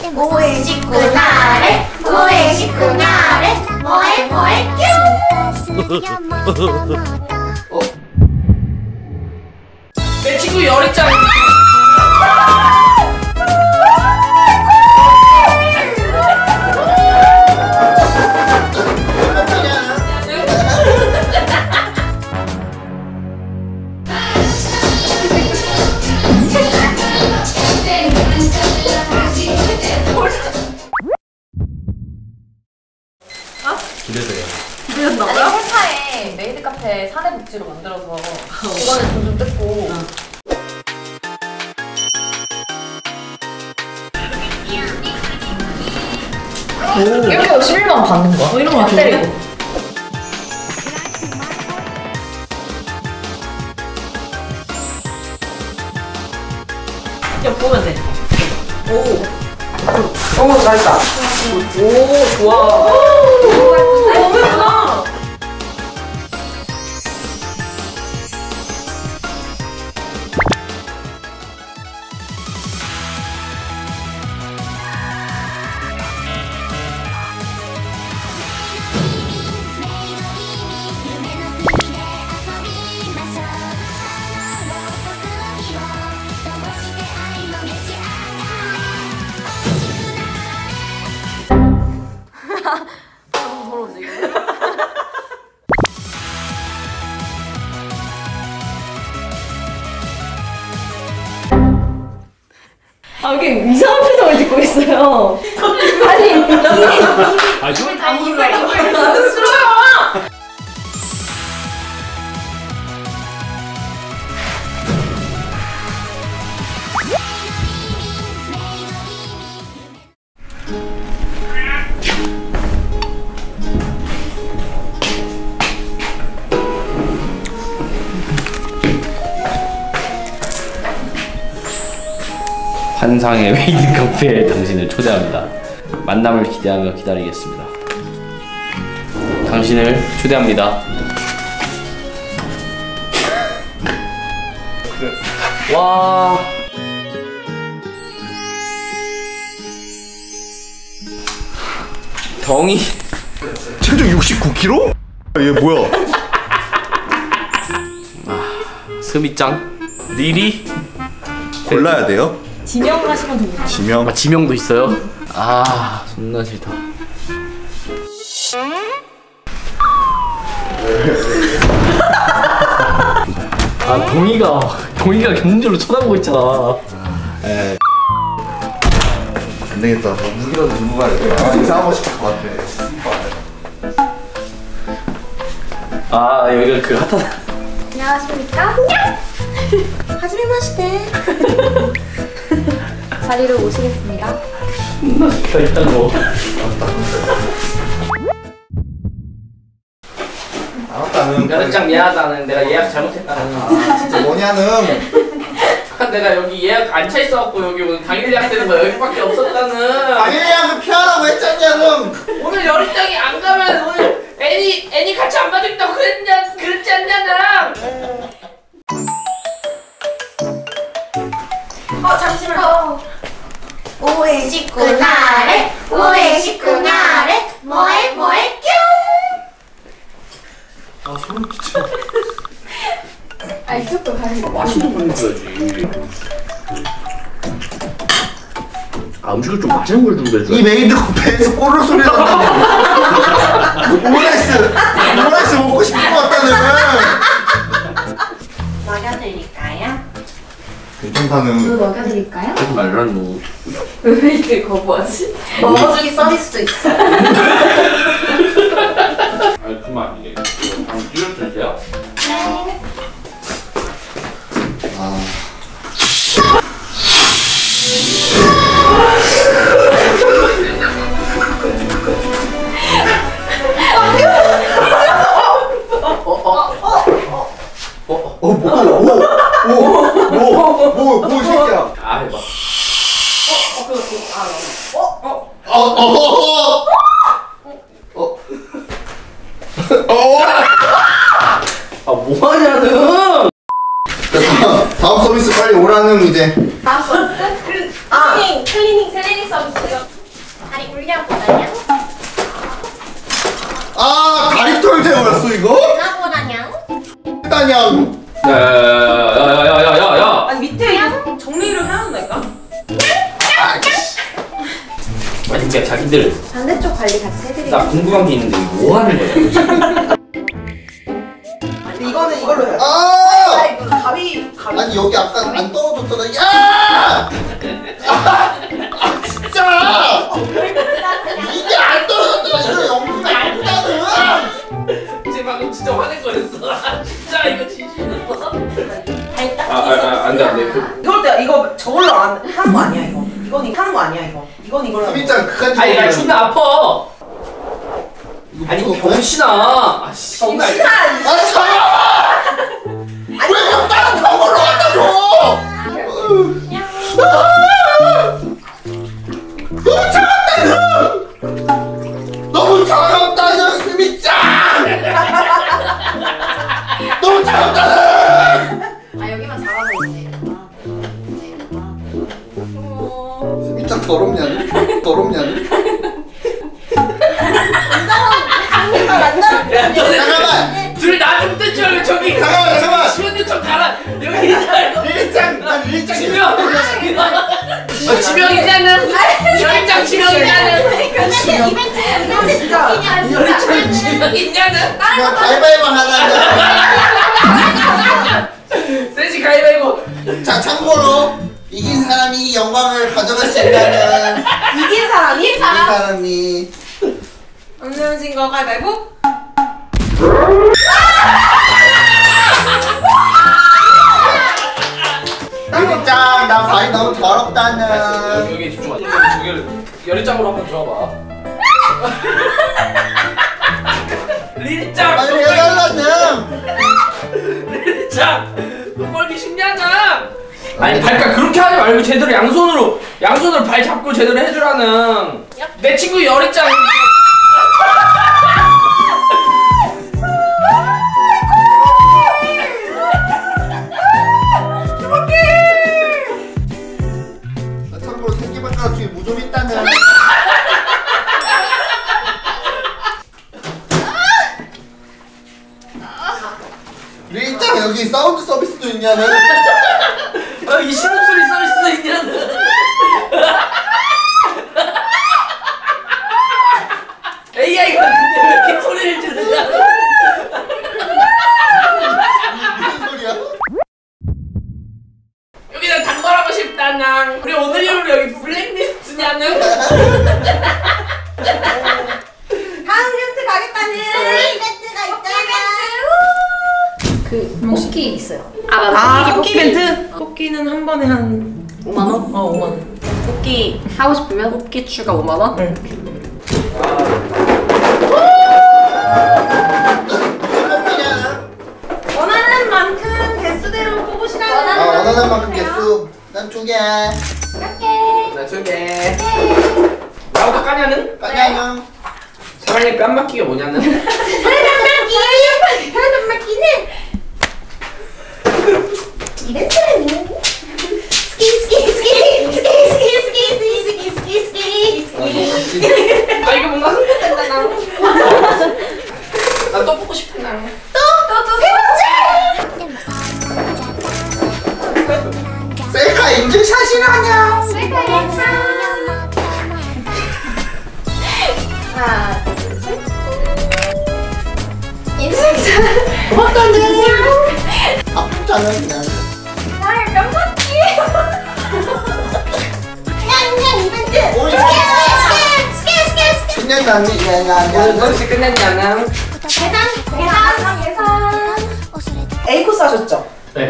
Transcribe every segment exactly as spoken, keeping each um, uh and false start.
오해 식구 나래 오해 식구 나래 뭐해 뭐해 뀨. 내 친구 열이짱. 기대돼요. 기대된다고요? 아니 회사에 메이드 카페 사내 복지로 만들어서 이거는 돈 좀 뜯고 이렇게 오십일만 원 받는 거야? 어, 이런 거 때리고. 야 보면 돼. 오. 오 잘했다. 오 좋아. 너무 예쁘다. 너무 더러워 지금. 아, 이렇게 이상한 표정을 짓고 있어요. 아니, 이게. 아, 좀 다 몰라. 나는 싫어요. 환상의 메이드 카페에 당신을 초대합니다. 만남을 기대하며 기다리겠습니다. 당신을 초대합니다. 와. 덩이. 체중 육십구 킬로그램? 얘 뭐야? 스미짱. 리리. 골라야 돼요? 지명하시면 됩니다. 지명? 아, 지명도 있어요? 아, 존나 싫다. 아, 동이가 동이가 경주로 쳐다보고 있잖아. 에. 안 되겠다. 너 무기라도 들고 가야겠다. 아, 이상한 거 시킬 것 같아. 아, 여기가 그 핫하다. 안녕하십니까? 하지메마시테. 자리로 모시겠습니다. 존나 싫다, 있다고. 알았다는. 야릇짱 미안하다는. 내가 예약 잘못했다는. 아, 진짜 뭐냐는. 내가 여기 예약 안 차 있어갖고 여기 오늘 당일 예약되는 거 여기밖에 없었다는. 당일이야 피하라고 했잖냐는. 오늘 열이짱이 안 가면 오늘 애니 애니 같이 안 봐주겠다고 그랬냐 그랬지 않냐나. 어 잠시만. 어. 오해 식구 나래 오해 식구 나래 뭐해 뭐해 뀨. 아 소름 끼쳐. 아 이쪽도 가는 거. 맛있는 걸 줘야지. 아 음식을 좀 맛있는 걸 준비해줘. 이 메이드 커피에서 꼬르 소리 난다는데. 오므라이스 오므라이스 먹고 싶은 것 같다는. 먹여드릴까요? 괜찮다는. 먹여드릴까요? 하지 말라노. 왜 메이드 거부하지? 먹어주기 서비스도 있어. 아니 그만 아니게. 한번 줄여주세요. 네. 아. 어, 뭐, 뭐, 뭐, 뭐, 뭐, 뭐, 이 새끼야. 아 해봐. 어, 어, 어, 어, 어. 아 뭐하냐는. 다음 서비스 빨리 오라는 이제. 다음 서비스? 아, 클리닝, 클리닝, 클리닝 서비스요. 다리 울려보다냐? 아 다리털 재워놨어 이거? 울려보다냐? 따냥. 야야야야야야야야. 아니 밑에 이거 정리를 해야 한다니까? 아니 그냥 자기들 반대쪽 관리 같이 해드릴게요. 나 궁금한 게 있는데 이거 뭐 하는 거야? 근데 이거는 이걸로 해야 돼. 아! 아니 그 가위 가위. 아니 여기 아까 안 떨어졌잖아. 야! 아, 아 진짜! 이게 안 떨어졌잖아. 이거 영수가 안 따르. 제 방금 진짜 화낸 거였어. 진짜 이거 진심이었어. 아아아 안돼 안돼. 이걸 때 이거 저걸로 안 하는 거 아니야 이거. 이건 이거 하는 거 아니야 이거. 이건 이걸로. 하는 거. 수빈짱 그간 아니 나 존나 아파. 아니 이거 이거 병신아. 아 씨발. 정신아. 아 잠깐만! 왜 형 다른 병원으로 갖다 줘! 너무 차갑다! 너무 차갑다 수빈짱! 너무 차갑다! 아 여기만 잘하고 있네. 수빈짱 더럽냐니? 더럽냐니? 야 너네 잠깐만! 둘 나좀 뜬 줄 알고 저기. 잠깐만, 잠깐만. 지원님 좀 가라. 여기 있잖아. 릴짱! 난 릴짱 지명. 어 지명이냐는. 열장 지명이냐는. 이벤트 이벤트 진짜. 열장 지명이냐는. 나 가위바위보 하나. 셋이 가위바위보. 자 참고로 이긴 사람이 영광을 가져갈 수 있다는 이긴 사람이 이긴 사람이 안 내어진 거 가위바위보. 릴짱 나 발이 너무 더럽다는. 여기 집중하자. 여기를 열장으로 한번 들어봐. 리리짱. 빨리 해달라는. 리리짱. 돈 벌기 쉽냐나. 아니 발가 그렇게 하지 말고 제대로 양손으로 양손으로 발 잡고 제대로 해주라는. 내 친구 열이짱. 나 참고로 새끼발가락 중에 무좀 있다는. 릴짱 여기 사운드 서비스도 있냐는. 어, 이 신음소리 서비스 있냐는. 에이아이가 근데 왜 이렇게 소리를 지르냐. 무슨 소리야? 여기다 단발하고 싶다냥. 우리 오늘 이후로 여기 블랙리스트냐는. 다음 이벤트 가겠다는. 이벤트가 있잖아. 그 뽑기 있어요. 아 뽑기 이벤트? 뽑기는 한 번에 한 오만 원? 어 오만 원. 뽑기 하고 싶으면 뽑기 추가 오만 원? 응. 원하는 만큼 개수대로 뽑으시라는. 아 원하는 만큼 개수. 난 두 개. 나 저게. 나부터 까냐는? 까냐냥. 사랑의 뺨맞기가 뭐냐는? 이벤트는 스키 스키 스키 스키 스키 스키 스키 스키 스키 스키. 아 이거 뭔가 흥분된다 나. 나 또 보고 싶은 나. 또또또 세 번째. 셀카 인증샷이라냐. 셀카 영상. 하나 둘 셋. 인증샷. 고맙다네. 아프잖아 그냥. 나의 명받기. 냥냥 이벤트. 오이. 스키 스키 스키 스키 스키. 그냥 나는 오늘 야야야. 너씨 끝냈냐는? 계산 계산 계산. A 코스 하셨죠? 네.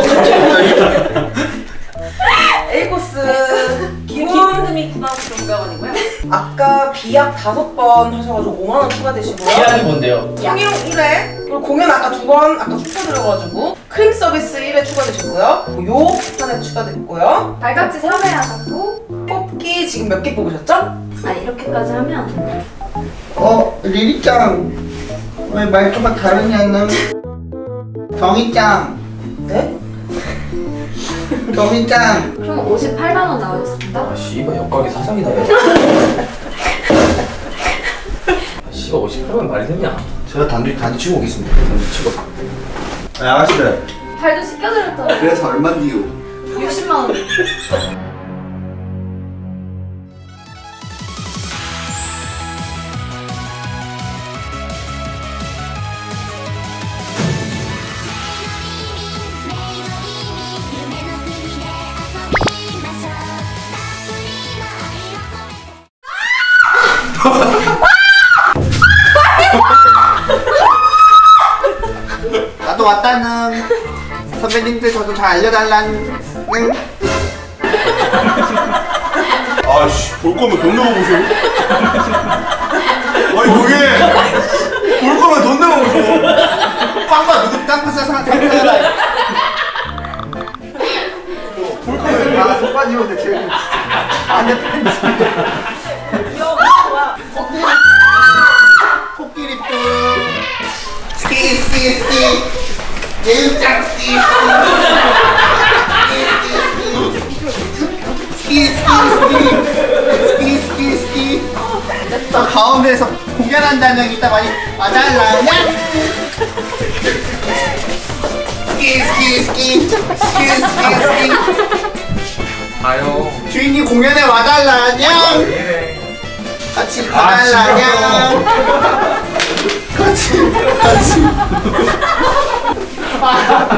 A 코스 기본 기름이 구만 정가원이고요. 아까 비약 다섯 번 하셔가지고 오만 원 추가되시고요. 비약이 뭔데요? 성형 일 회 그리고 공연 아까 두 번 아까 축하드려가지고 크림 서비스 일 회 추가되셨고요. 요 하나 추가됐고요. 발깍지 삼 회 하셨고. 뽑기 지금 몇 개 뽑으셨죠? 아 이렇게까지 하면 어 리리짱 왜 말투가 다르냐는. 정이짱. 네? 더민짱. 총 오십팔만 원 나오겠습니다. 아 씨발 역가게 사장이다. 야. 아 씨발 오십팔만 말이 되냐? 제가 단지 단지 치고 오겠습니다. 치고. 아, 아가씨들. 발도 씻겨드렸잖아요. 그래서 얼마인데요? 육십만 원. 나도 왔다는. 선배님들 저도 잘 알려달라는. 아씨, 볼 거면 돈 내고 보셔. 아니 그게 볼 거면 돈 내고 보셔. 빵과 누구 땅파 사상 상상하다. 볼 거면 다 속바지인데 지금 안돼 팬츠. 코끼리 뿔. 스키 스키 스키. 예육장 스키. 스키 스키 스키 스키 스키. 저 가운데에서 공연한다는 적 이따 많이 와달라냐? 스키 스키 스키 스키 스키 스키. 아유. 주인님 공연에 와달라냐? 같이 가달라냐? 같이 같이. 아,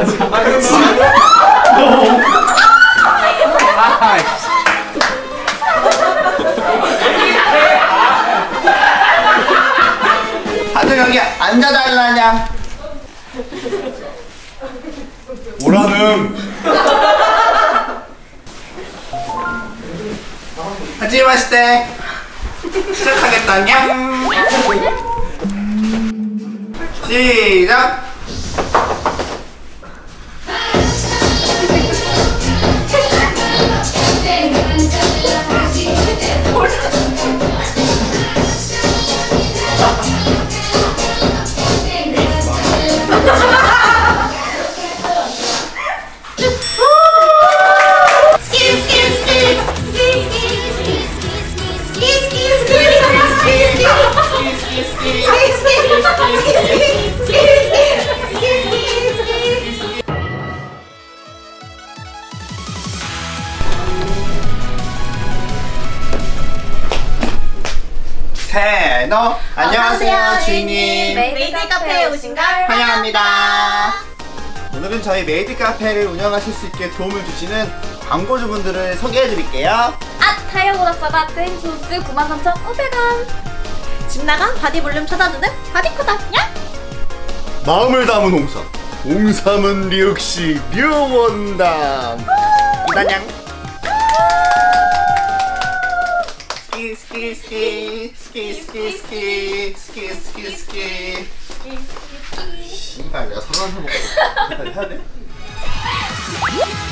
다들 여기 앉아달라냐? 오라는. 하지 마시대. 시작하겠다냐? 시작. 세너 안녕하세요 주인님. 메이드 카페에 오신 걸 환영합니다. 오늘은 저희 메이드 카페를 운영하실 수 있게 도움을 주시는 광고주분들을 소개해 드릴게요. 아, 타이어보다 싸다 트윈소스 구만 삼천 오백 원. 집 나간 바디 볼륨 찾아주는 바디코다. 야! 마음을 담은 홍삼, 홍삼은 역시 류원담. 이단양. 스키 스키 스키 스키 스키 스키 스키 스키 스키. 씨발 내가 서른한 살 먹고 해야 돼?